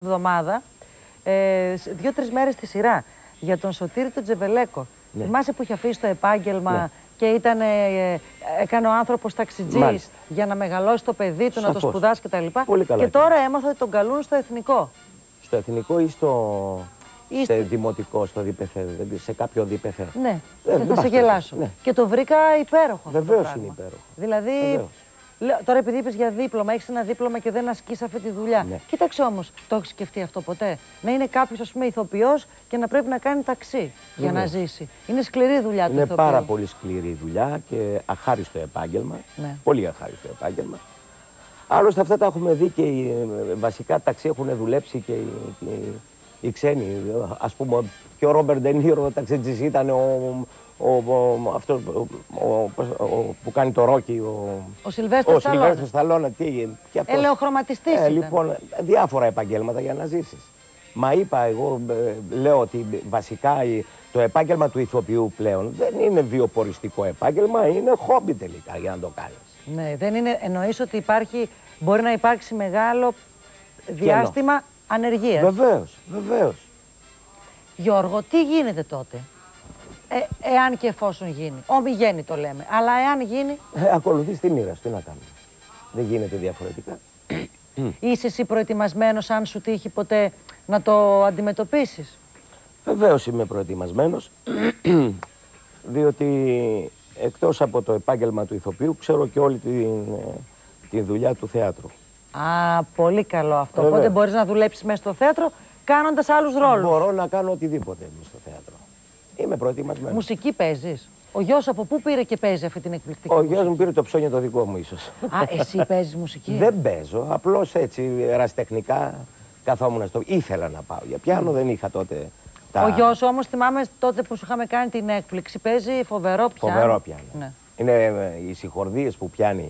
εβδομάδα, 2-3 μέρες στη σειρά, για τον Σωτήρη τον Τζεβελέκο. Ναι. Θυμάσαι που είχε αφήσει το επάγγελμα και έκανε ο άνθρωπος ταξιτζής για να μεγαλώσει το παιδί του, να το σπουδάσει κτλ. Και τώρα έμαθα ότι τον καλούν στο εθνικό. Στο εθνικό ή σε δημοτικό, σε κάποιο διπεθέ. Ναι, θα σε γελάσω. Ναι. Και το βρήκα υπέροχο. Βεβαίως είναι υπέροχο. Δηλαδή, τώρα επειδή είπες για δίπλωμα, έχεις ένα δίπλωμα και δεν ασκείς αυτή τη δουλειά. Ναι. Κοίταξε όμως, το έχεις σκεφτεί αυτό ποτέ? Να είναι κάποιος, ας πούμε, ηθοποιός και να πρέπει να κάνει ταξί για να ζήσει. Είναι σκληρή δουλειά του ηθοποιού. Είναι πάρα πολύ σκληρή δουλειά και αχάριστο επάγγελμα. Ναι. Πολύ αχάριστο επάγγελμα. Άλλωστε αυτά τα έχουμε δει και βασικά ταξί έχουν δουλέψει και οι ξένοι. Ας πούμε, και ο Ρόμπερτ Ντε Νίρο ταξιτζής ήταν αυτός που κάνει το Ρόκι, ο Σιλβέστρος Σταλόνα. Ελαιοχρωματιστής ήταν. Λοιπόν, διάφορα επαγγέλματα για να ζήσεις. Μα είπα, εγώ λέω ότι βασικά το επάγγελμα του ηθοποιού πλέον δεν είναι βιοποριστικό επάγγελμα, είναι χόμπι τελικά για να το κάνεις. Ναι, δεν είναι, εννοείς ότι μπορεί να υπάρξει μεγάλο διάστημα ανεργίας. Βεβαίως, βεβαίως. Γιώργο, τι γίνεται τότε? Εάν και εφόσον γίνει. Ομιγέννη το λέμε. Αλλά εάν γίνει. Ακολουθείς τη μοίρα σου, τι να κάνουμε. Δεν γίνεται διαφορετικά. Είσαι εσύ προετοιμασμένος, αν σου τύχει ποτέ, να το αντιμετωπίσεις? Βεβαίως είμαι προετοιμασμένος, διότι εκτός από το επάγγελμα του ηθοποιού, ξέρω και όλη τη δουλειά του θεάτρου. Α, πολύ καλό αυτό. Οπότε μπορείς να δουλέψεις μέσα στο θέατρο κάνοντας άλλους ρόλους. Μπορώ να κάνω οτιδήποτε μέσα στο θέατρο. Είμαι προετοιμασμένος. Μουσική παίζεις? Ο γιος από πού πήρε και παίζει αυτή την εκπληκτική μουσική? Ο γιος μου πήρε το ψώνιο το δικό μου ίσως. Α, εσύ παίζεις μουσική? Δεν παίζω, απλώς έτσι ερασιτεχνικά καθόμουν στο... Ήθελα να πάω για πιάνο, δεν είχα τότε τα... Ο γιος όμως, θυμάμαι τότε που σου είχαμε κάνει την έκπληξη, παίζει φοβερό πιάνο. Φοβερό πιάνο. Ναι. Είναι οι συγχορδίες που πιάνει.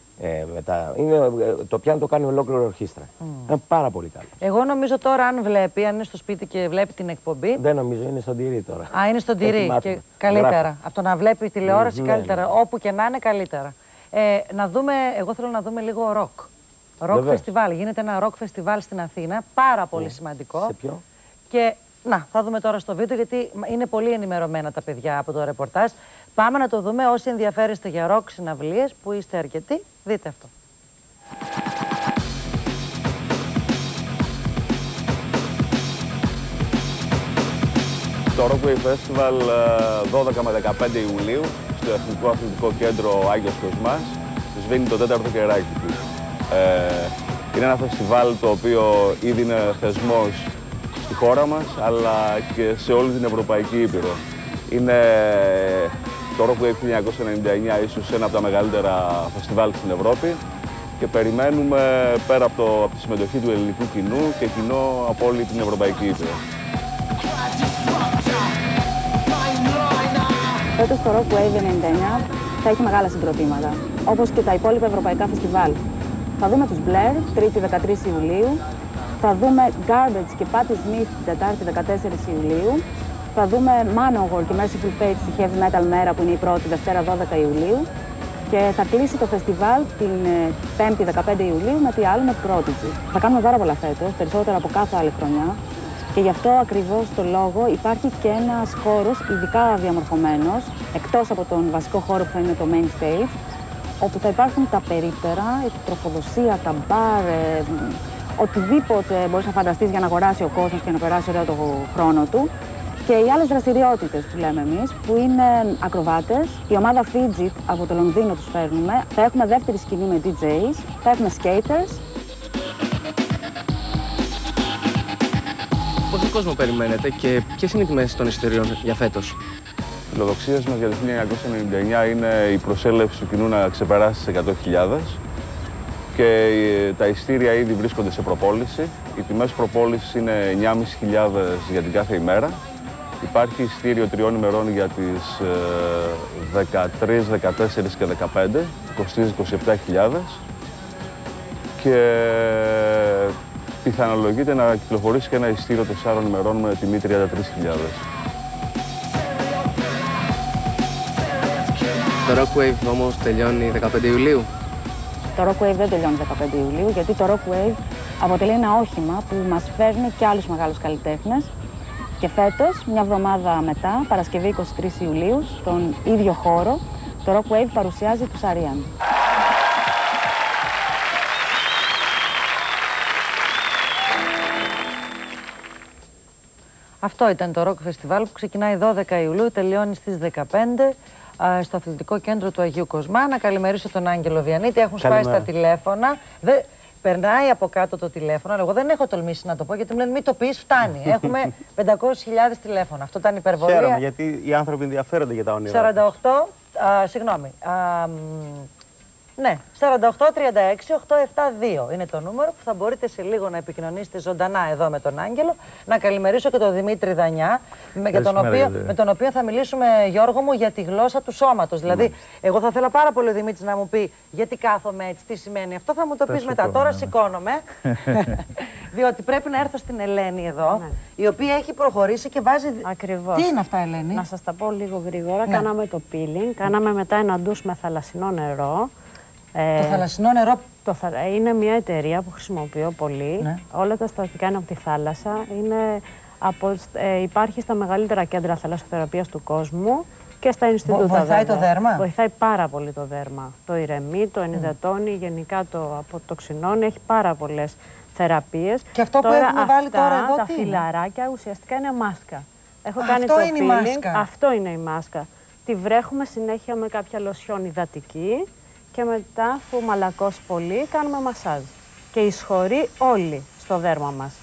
Το πιάνο το κάνει ολόκληρο ορχήστρα. Είναι πάρα πολύ καλό. Εγώ νομίζω τώρα, αν είναι στο σπίτι και βλέπει την εκπομπή. Δεν νομίζω, είναι στον τυρί τώρα. Α, είναι στον τυρί. Και καλύτερα. Από το να βλέπει τηλεόραση, καλύτερα. Όπου και να είναι, καλύτερα. Να δούμε, εγώ θέλω να δούμε λίγο ροκ. Ροκ φεστιβάλ. Γίνεται ένα ροκ φεστιβάλ στην Αθήνα. Πάρα πολύ σημαντικό. Σε ποιο? Και να, θα δούμε τώρα στο βίντεο, γιατί είναι πολύ ενημερωμένα τα παιδιά από το ρεπορτάζ. Πάμε να το δούμε. Όσοι ενδιαφέρεστε για ροκ συναυλίες, που είστε αρκετοί, δείτε αυτό. Το Rockwave Festival 12 με 15 Ιουλίου στο Εθνικό Αθλητικό Κέντρο Άγιος Κοσμάς σβήνει το 4ο κεράκι του. Είναι ένα φεστιβάλ το οποίο ήδη είναι θεσμός στη χώρα μας, αλλά και σε όλη την Ευρωπαϊκή Ήπειρο. Είναι το Rockwave 1999 ίσως ένα από τα μεγαλύτερα φεστιβάλ στην Ευρώπη και περιμένουμε πέρα από τη συμμετοχή του ελληνικού κοινού και κοινό από όλη την Ευρωπαϊκή Ήπειρο. Φέτος το Rockwave 99 θα έχει μεγάλα συγκροτήματα, όπως και τα υπόλοιπα ευρωπαϊκά φεστιβάλ. Θα δούμε τους Blair, 3η 13 Ιουλίου, θα δούμε Garbage και Patti Smith την Τετάρτη 14 Ιουλίου, θα δούμε Manowar και Merciful Fate στη Heavy Metal μέρα που είναι η πρώτη, Δευτέρα 12 Ιουλίου και θα κλείσει το φεστιβάλ την 5η 15 Ιουλίου με τι άλλο, με Prodigy. Θα κάνουμε πάρα πολλά φέτος, περισσότερα από κάθε άλλη χρονιά. Και γι' αυτό ακριβώς το λόγο υπάρχει και ένας χώρος ειδικά διαμορφωμένος, εκτός από τον βασικό χώρο που θα είναι το main stage, όπου θα υπάρχουν τα περίπτερα, η τροφοδοσία, τα μπαρ, οτιδήποτε μπορείς να φανταστείς για να αγοράσει ο κόσμος και να περάσει ωραία το χρόνο του. Και οι άλλες δραστηριότητες που λέμε εμείς, που είναι ακροβάτες, η ομάδα Fidget από το Λονδίνο τους φέρνουμε, θα έχουμε δεύτερη σκηνή με DJs, θα έχουμε skaters. Πόσο κόσμο περιμένετε και ποιες είναι οι τιμές των εισιτηρίων για φέτος? Οι φιλοδοξίες μας για το 1999 είναι η προσέλευση του κοινού να ξεπεράσει τις 100.000 και τα εισιτήρια ήδη βρίσκονται σε προπόληση. Οι τιμές προπόλησης είναι 9.500 για την κάθε ημέρα. Υπάρχει εισιτήριο 3 ημερών για τις 13, 14 και 15, κοστίζει 27.000 και πιθανολογείται να κυκλοφορήσει και ένα εισιτήριο 4 ημερών με τιμή 33.000. Το Rockwave όμως τελειώνει 15 Ιουλίου. Το Rockwave δεν τελειώνει 15 Iuliu, γιατί το Rockwave Αποτελεί ένα όχημα που μας φέρνει και άλλους μεγάλους καλλιτέχνες. Και φέτος, μια εβδομάδα μετά, Παρασκευή 23 Ιουλίου, στον ίδιο χώρο, το Rock Wave παρουσιάζει τους R.E.M. Αυτό ήταν το Rock Festival που ξεκινάει 12 Ιουλίου, τελειώνει στις 15 στο Αθλητικό Κέντρο του Αγίου Κοσμά. Να καλημερίσω τον Άγγελο Διανύτη. Έχουν σπάσει τα τηλέφωνα. Περνάει από κάτω το τηλέφωνο, αλλά εγώ δεν έχω τολμήσει να το πω γιατί μου λένε μην το πεις, φτάνει. Έχουμε 500.000 τηλέφωνα. Αυτό ήταν υπερβολή. Χαίρομαι γιατί οι άνθρωποι ενδιαφέρονται για τα όνειρα. 48, συγγνώμη. Ναι, 48-36-872 είναι το νούμερο που θα μπορείτε σε λίγο να επικοινωνήσετε ζωντανά εδώ με τον Άγγελο. Να καλημερίσω και τον Δημήτρη Δανιά, με τον οποίο θα μιλήσουμε, Γιώργο μου, για τη γλώσσα του σώματος. Δηλαδή, εγώ θα ήθελα πάρα πολύ ο Δημήτρης να μου πει γιατί κάθομαι έτσι, τι σημαίνει αυτό, θα μου το πεις μετά. Τώρα σηκώνομαι, διότι πρέπει να έρθω στην Ελένη εδώ, η οποία έχει προχωρήσει και βάζει... Ακριβώς. Τι είναι αυτά, Ελένη? Να σας τα πω λίγο γρήγορα. Κάναμε το peeling, κάναμε μετά ένα ντους με θαλασσινό νερό. Το θαλασσινό νερό είναι μια εταιρεία που χρησιμοποιώ πολύ. Ναι. Όλα τα συστατικά είναι από τη θάλασσα. Υπάρχει στα μεγαλύτερα κέντρα θαλασσοθεραπείας του κόσμου και στα Ινστιτούτα. Βοηθάει το δέρμα? Βοηθάει πάρα πολύ το δέρμα. Το ηρεμεί, το ενυδατώνει, γενικά το αποτοξινώνει. Έχει πάρα πολλές θεραπείες. Και αυτό που έχουμε βάλει τώρα εδώ, τα φυλαράκια ουσιαστικά είναι μάσκα. Έχω κάνει αυτό το είναι peeling. η μάσκα. Αυτό είναι η μάσκα. Τη βρέχουμε συνέχεια με κάποια λοσιόν υδατική. Και μετά, αφού μαλακώσει πολύ, κάνουμε μασάζ. Και εισχωρεί όλη στο δέρμα μας.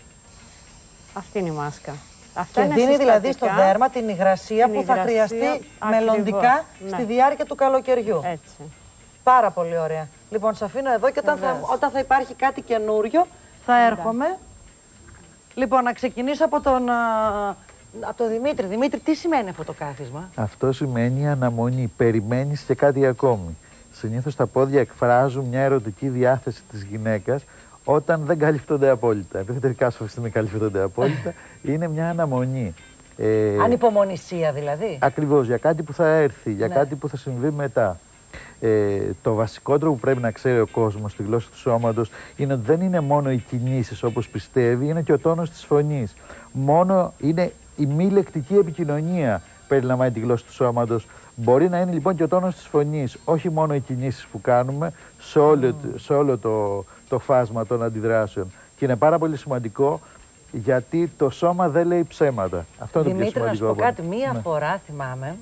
Αυτή είναι η μάσκα. Αυτά και δίνει δηλαδή στο δέρμα την υγρασία που θα χρειαστεί μελλοντικά στη διάρκεια του καλοκαιριού. Έτσι. Πάρα πολύ ωραία. Λοιπόν, σε αφήνω εδώ και όταν θα υπάρχει κάτι καινούριο θα έρχομαι. Λοιπόν, να ξεκινήσω από τον Δημήτρη. Δημήτρη, τι σημαίνει αυτό το κάθισμα? Αυτό σημαίνει αναμονή. Περιμένεις και κάτι ακόμη. Συνήθως τα πόδια εκφράζουν μια ερωτική διάθεση της γυναίκας όταν δεν καλύπτονται απόλυτα. Επειδή τελικά σου αυτή δεν καλύπτονται απόλυτα, είναι μια αναμονή. Ανυπομονησία δηλαδή. Ακριβώς, για κάτι που θα έρθει, για κάτι που θα συμβεί μετά. Το βασικότερο που πρέπει να ξέρει ο κόσμος στη γλώσσα του σώματος είναι ότι δεν είναι μόνο οι κινήσεις όπως πιστεύει, είναι και ο τόνος της φωνής. Μόνο είναι η μη λεκτική επικοινωνία περιλαμβάνει τη γλώσσα του σώματος. Μπορεί να είναι λοιπόν και ο τόνος της φωνής, όχι μόνο οι κινήσεις που κάνουμε σε όλο το φάσμα των αντιδράσεων. Και είναι πάρα πολύ σημαντικό γιατί το σώμα δεν λέει ψέματα. Αυτό είναι Δημήτρη, το πιο σημαντικό. να σου πω κάτι. Μία φορά θυμάμαι,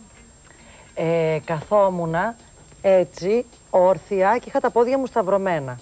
καθόμουνα έτσι, όρθια και είχα τα πόδια μου σταυρωμένα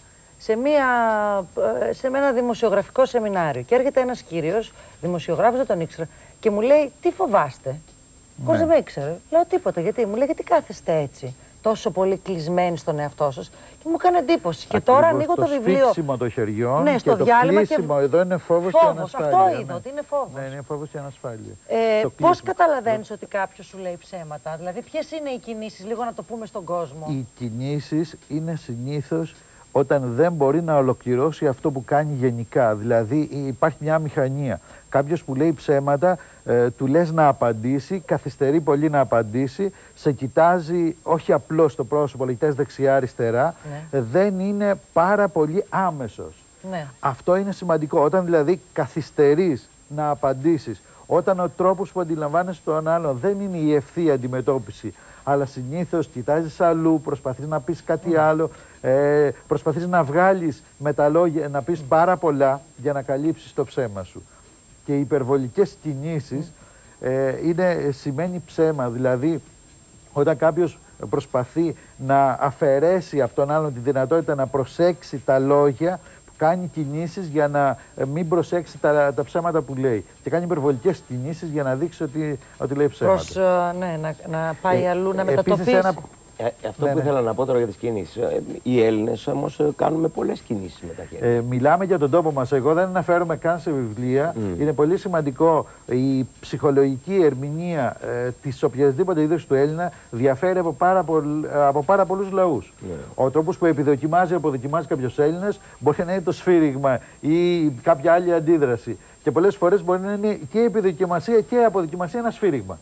σε ένα δημοσιογραφικό σεμινάριο. Και έρχεται ένας κύριος, δημοσιογράφος, δεν τον ήξερα, και μου λέει, τι φοβάστε? Πώς δεν με ήξερε. Λέω τίποτα. Γιατί? Μου λέει, γιατί κάθεστε έτσι, τόσο πολύ κλεισμένοι στον εαυτό σας? Και μου έκανε εντύπωση. Ακριβώς, και τώρα ανοίγω το βιβλίο. Το σφίξιμο των χεριών, ναι, στο και διάλειμμα. Το κλείσιμο εδώ είναι φόβος και ανασφάλεια. Αυτό είδα, ότι είναι φόβος. Ναι, είναι φόβος και ανασφάλεια. Πώς καταλαβαίνεις ότι κάποιος σου λέει ψέματα? Δηλαδή, ποιες είναι οι κινήσεις, λίγο να το πούμε στον κόσμο? Οι κινήσεις είναι συνήθως όταν δεν μπορεί να ολοκληρώσει αυτό που κάνει γενικά. Δηλαδή υπάρχει μια αμηχανία. Κάποιος που λέει ψέματα, του λες να απαντήσει, καθυστερεί πολύ να απαντήσει, σε κοιτάζει όχι απλώς στο πρόσωπο, αλλά κοιτάζει δεξιά-αριστερά, δεν είναι πάρα πολύ άμεσος. Ναι. Αυτό είναι σημαντικό. Όταν δηλαδή καθυστερείς να απαντήσεις, όταν ο τρόπος που αντιλαμβάνεσαι τον άλλον δεν είναι η ευθεία αντιμετώπιση, αλλά συνήθως κοιτάζεις αλλού, προσπαθείς να πεις κάτι άλλο, προσπαθείς να βγάλεις με τα λόγια, να πεις πάρα πολλά για να καλύψεις το ψέμα σου. Και οι υπερβολικές κινήσεις σημαίνει ψέμα. Δηλαδή, όταν κάποιος προσπαθεί να αφαιρέσει από τον άλλον τη δυνατότητα να προσέξει τα λόγια, κάνει κινήσεις για να μην προσέξει τα ψέματα που λέει. Και κάνει υπερβολικές κινήσεις για να δείξει ότι λέει ψέματα. Να πάει αλλού, να μετατοπίσει. Αυτό που ήθελα να πω τώρα για τις κινήσεις. Οι Έλληνες όμως κάνουμε πολλές κινήσεις με τα χέρια. Μιλάμε για τον τόπο μας. Εγώ δεν αναφέρομαι καν σε βιβλία. Είναι πολύ σημαντικό. Η ψυχολογική ερμηνεία της οποιασδήποτε είδους του Έλληνα διαφέρει από πάρα πολλούς λαούς. Ο τρόπος που αποδοκιμάζει κάποιος Έλληνας μπορεί να είναι το σφύριγμα ή κάποια άλλη αντίδραση. Και πολλές φορές μπορεί να είναι και η επιδοκιμασία και η αποδοκιμασία ένα σφύριγμα.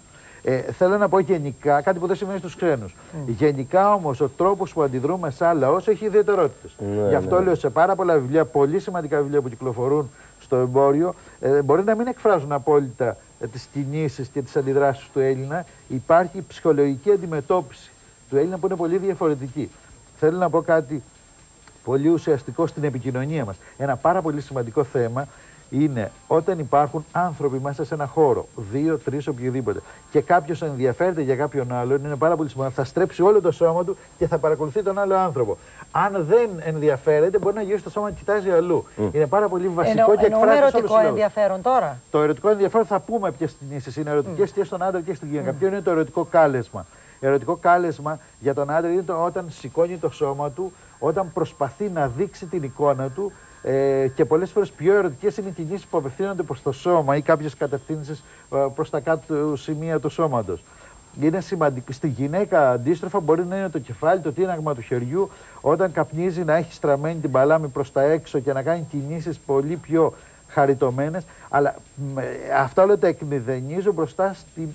Θέλω να πω γενικά, κάτι που δεν σημαίνει στους ξένους. Γενικά όμως ο τρόπος που αντιδρούμε σαν λαός έχει ιδιαιτερότητες. Γι' αυτό λέω σε πάρα πολλά βιβλία, πολύ σημαντικά βιβλία που κυκλοφορούν στο εμπόριο, μπορεί να μην εκφράζουν απόλυτα τις κινήσεις και τις αντιδράσεις του Έλληνα. Υπάρχει ψυχολογική αντιμετώπιση του Έλληνα που είναι πολύ διαφορετική. Θέλω να πω κάτι πολύ ουσιαστικό στην επικοινωνία μας. Ένα πάρα πολύ σημαντικό θέμα είναι όταν υπάρχουν άνθρωποι μέσα σε ένα χώρο, 2, 3, οποιοδήποτε, και κάποιος ενδιαφέρεται για κάποιον άλλον, είναι πάρα πολύ σημαντικό. Θα στρέψει όλο το σώμα του και θα παρακολουθεί τον άλλο άνθρωπο. Αν δεν ενδιαφέρεται, μπορεί να γυρίσει το σώμα και κοιτάζει αλλού. Είναι πάρα πολύ βασικό και εκφράζει ερωτικό ενδιαφέρον τώρα. Το ερωτικό ενδιαφέρον θα πούμε ποιες κινήσεις είναι ερωτικές και στον άντρα και στην γυναίκα. Ποιο είναι το ερωτικό κάλεσμα. Ερωτικό κάλεσμα για τον άντρα είναι όταν σηκώνει το σώμα του, όταν προσπαθεί να δείξει την εικόνα του. Και πολλές φορές πιο ερωτικές είναι οι κινήσεις που απευθύνονται προς το σώμα ή κάποιες κατευθύνσεις προς τα κάτω σημεία του σώματος. Είναι σημαντικό. Στη γυναίκα αντίστροφα μπορεί να είναι το κεφάλι, το τίναγμα του χεριού, όταν καπνίζει να έχει στραμμένη την παλάμη προς τα έξω και να κάνει κινήσεις πολύ πιο χαριτωμένες. Αλλά αυτά όλα τα εκμηδενίζω μπροστά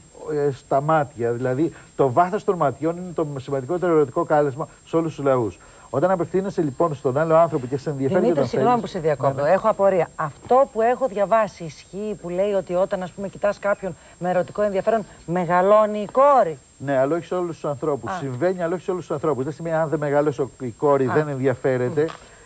στα μάτια. Δηλαδή το βάθος των ματιών είναι το σημαντικότερο ερωτικό κάλεσμα σε όλους τους λαούς. Όταν απευθύνεσαι λοιπόν στον άλλο άνθρωπο και σε ενδιαφέρει. Δημήτρη, συγγνώμη που σε διακόπτω. Έχω απορία. Αυτό που έχω διαβάσει ισχύει που λέει ότι όταν ας πούμε κοιτάς κάποιον με ερωτικό ενδιαφέρον, μεγαλώνει η κόρη. Ναι, αλλά όχι σε όλους τους ανθρώπους. Συμβαίνει, αλλά όχι σε όλους τους ανθρώπους. Δεν σημαίνει αν δεν μεγαλώσει η κόρη, δεν ενδιαφέρεται.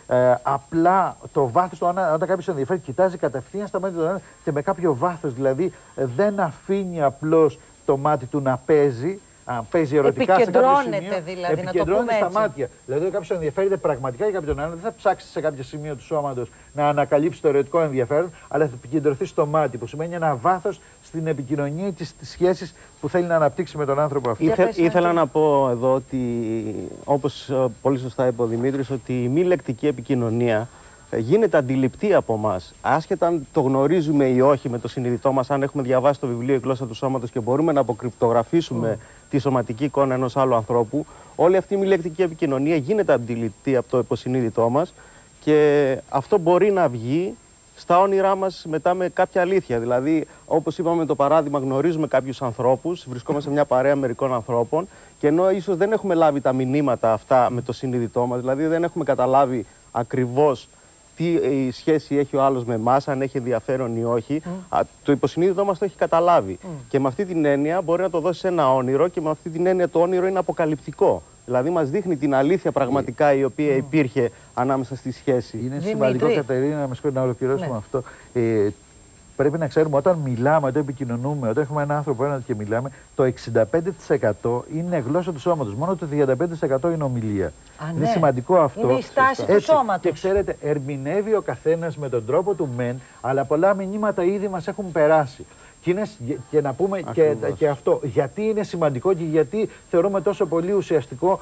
Απλά το βάθος του, όταν κάποιος ενδιαφέρει, κοιτάζει κατευθείαν στα μάτια του άλλου και με κάποιο βάθος. Δηλαδή δεν αφήνει απλώς το μάτι του να παίζει. Παίζει ερωτικά σε κάποιο σημείο, δηλαδή, επικεντρώνεται στα μάτια. Δηλαδή, όταν κάποιος ενδιαφέρεται πραγματικά για κάποιον άλλον, δεν θα ψάξει σε κάποιο σημείο του σώματος να ανακαλύψει το ερωτικό ενδιαφέρον, αλλά θα επικεντρωθεί στο μάτι, που σημαίνει ένα βάθος στην επικοινωνία και στις σχέσεις που θέλει να αναπτύξει με τον άνθρωπο αυτό. Ήθελα να πω εδώ ότι, όπως πολύ σωστά είπε ο Δημήτρης, ότι η μη λεκτική επικοινωνία γίνεται αντιληπτή από εμάς. Άσχετα αν το γνωρίζουμε ή όχι με το συνειδητό μας, αν έχουμε διαβάσει το βιβλίο «Η γλώσσα του σώματος» και μπορούμε να αποκρυπτογραφήσουμε τη σωματική εικόνα ενός άλλου ανθρώπου, όλη αυτή η μη λεκτική επικοινωνία γίνεται αντιληπτή από το υποσυνείδητό μας και αυτό μπορεί να βγει στα όνειρά μας μετά με κάποια αλήθεια. Δηλαδή, όπως είπαμε το παράδειγμα, γνωρίζουμε κάποιους ανθρώπους, βρισκόμαστε σε μια παρέα μερικών ανθρώπων και ενώ ίσως δεν έχουμε λάβει τα μηνύματα αυτά με το συνείδητό μας, δηλαδή δεν έχουμε καταλάβει ακριβώς τι σχέση έχει ο άλλος με εμάς, αν έχει ενδιαφέρον ή όχι, το υποσυνείδητό μας το έχει καταλάβει. Και με αυτή την έννοια μπορεί να το δώσει ένα όνειρο και με αυτή την έννοια το όνειρο είναι αποκαλυπτικό. Δηλαδή μας δείχνει την αλήθεια πραγματικά η οποία υπήρχε ανάμεσα στη σχέση. Είναι σημαντικό, Κατερίνα, να ολοκληρώσουμε αυτό. Πρέπει να ξέρουμε όταν μιλάμε, όταν επικοινωνούμε, όταν έχουμε έναν άνθρωπο έναντι και μιλάμε, το 65% είναι γλώσσα του σώματος. Μόνο το 35% είναι ομιλία. Είναι σημαντικό αυτό. Είναι η στάση του σώματος. Και ξέρετε, ερμηνεύει ο καθένας με τον τρόπο του μεν, αλλά πολλά μηνύματα ήδη μας έχουν περάσει. Και να πούμε και αυτό, γιατί είναι σημαντικό και γιατί θεωρούμε τόσο πολύ ουσιαστική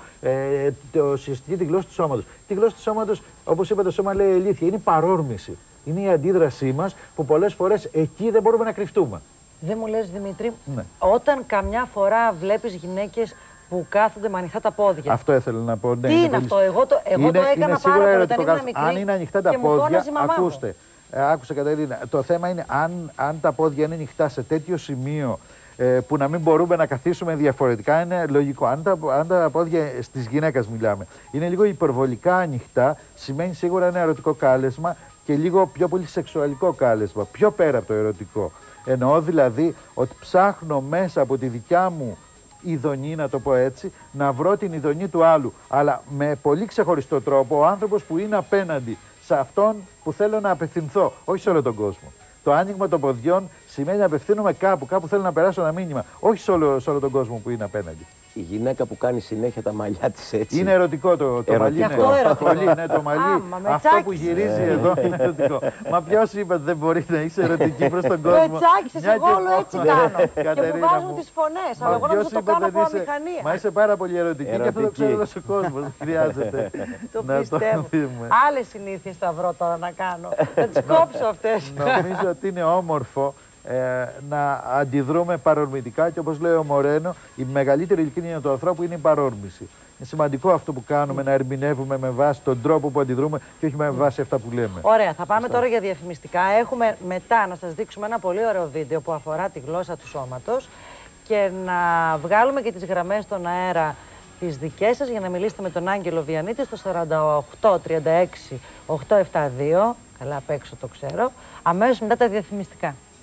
τη γλώσσα του σώματος. Τη γλώσσα του σώματος, όπως είπα, το σώμα λέει αλήθεια, είναι παρόρμηση. Είναι η αντίδρασή μας που πολλές φορές εκεί δεν μπορούμε να κρυφτούμε. Δεν μου λες, Δημήτρη, όταν καμιά φορά βλέπεις γυναίκες που κάθονται με ανοιχτά τα πόδια. Αυτό ήθελα να πω. Ναι, τι είναι αυτό, εγώ το έκανα πάρα πολύ όταν ήμουν μικρή. Αν είναι ανοιχτά τα πόδια, ακούστε. Άκουσα, Κατερίνα. Το θέμα είναι αν τα πόδια είναι ανοιχτά σε τέτοιο σημείο που να μην μπορούμε να καθίσουμε διαφορετικά, είναι λογικό. Αν τα πόδια στις γυναίκες μιλάμε είναι λίγο υπερβολικά ανοιχτά, σημαίνει σίγουρα ένα ερωτικό κάλεσμα και λίγο πιο πολύ σεξουαλικό κάλεσμα, πιο πέρα από το ερωτικό. Εννοώ δηλαδή ότι ψάχνω μέσα από τη δικιά μου ειδονή, να το πω έτσι, να βρω την ειδονή του άλλου. Αλλά με πολύ ξεχωριστό τρόπο, ο άνθρωπος που είναι απέναντι σε αυτόν που θέλω να απευθυνθώ, όχι σε όλο τον κόσμο. Το άνοιγμα των ποδιών σημαίνει να απευθύνομαι κάπου θέλω να περάσω ένα μήνυμα, όχι σε όλο τον κόσμο που είναι απέναντι. Η γυναίκα που κάνει συνέχεια τα μαλλιά της έτσι. Είναι ερωτικό το μαλλί. Ναι, το μαλλί. Αυτό που γυρίζει εδώ είναι ερωτικό. Μα ποιος είπε ότι δεν μπορεί να είσαι ερωτική προς τον κόσμο. Με τσάκισες, εγώ όλο έτσι κάνω. Και μου βάζουν τις φωνές. Αλλά εγώ νομίζω το κάνω από αμηχανία. Μα είσαι πάρα πολύ ερωτική και αυτό το ξέρει όλος ο κόσμος. Χρειάζεται. Το πιστεύω. Άλλες συνήθειες θα βρω τώρα να κάνω. Θα τις κόψω αυτές. Νομίζω ότι είναι όμορφο να αντιδρούμε παρορμητικά και όπως λέει ο Μορένο, η μεγαλύτερη ειλικρίνεια του ανθρώπου είναι η παρόρμηση. Είναι σημαντικό αυτό που κάνουμε, να ερμηνεύουμε με βάση τον τρόπο που αντιδρούμε και όχι με βάση αυτά που λέμε. Ωραία, θα πάμε τώρα για διαφημιστικά. Έχουμε μετά να σας δείξουμε ένα πολύ ωραίο βίντεο που αφορά τη γλώσσα του σώματος και να βγάλουμε και τις γραμμές στον αέρα τις δικές σας για να μιλήσετε με τον Άγγελο Βιαννίτη στο 4836 872, καλά απ' έξω το ξέρω, αμέσως μετά τα διαφημιστικά.